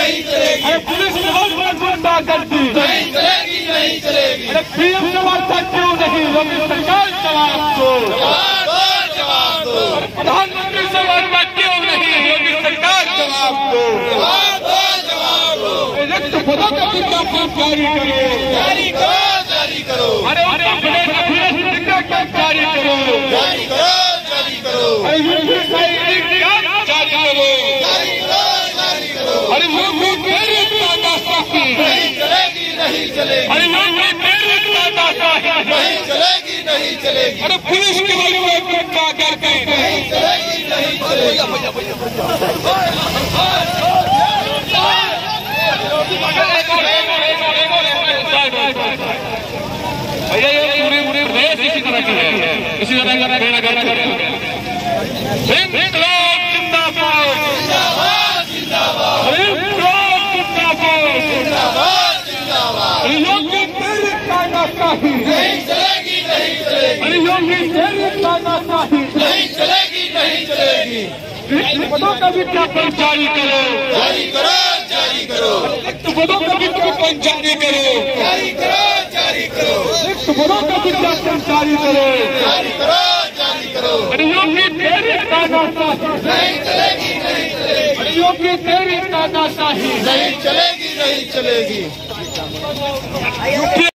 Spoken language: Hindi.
नहीं चलेगी। अरे पुलिस की गुंडागर्दी नहीं चलेगी, नहीं चलेगी। अरे पीएम समर्थक क्यों नहीं? योगी सरकार जवाब दो, जवाब दो। प्रधानमंत्री समर्थक क्यों नहीं? योगी सरकार जवाब दो, जवाब दो। रिक्त पदों का विज्ञापन जारी करो, जारी करो, जारी करो। अरे उत्तर प्रदेश अखिलेश विज्ञापन जारी करो, जारी करो, जारी करो। अरे यूपी जारी करो, जारी करो, जारी करो। अरे यूपी तेरी तानाशाही नहीं चलेगी, नहीं चलेगी। अरे यूपी तेरी तानाशाही नहीं चलेगी, नहीं चलेगी। अरे पुलिस की गुंडागर्दी नहीं चलेगी, नहीं चलेगी। भैया ये पूरे देश इसी तरह की है, इसी तरह का इंकलाब जिंदाबाद, जिंदाबाद, इंकलाब जिंदाबाद, जिंदाबाद। योगी तेरी तानाशाही नहीं चलेगी, नहीं चलेगी। अरे योगी तेरी तानाशाही नहीं चलेगी, नहीं चलेगी। रिक्त पदों का विज्ञापन जारी करो, जारी करो, जारी करो। रिक्त पदों का विज्ञापन जारी करो, जारी करो, जारी करो। रिक्त पदों का विज्ञापन जारी करो, जारी करो, जारी करो। अरे योगी तेरी तानाशाही नहीं चलेगी, नहीं चलेगी। अरे योगी तेरी तानाशाही नहीं चलेगी, नहीं चलेगी।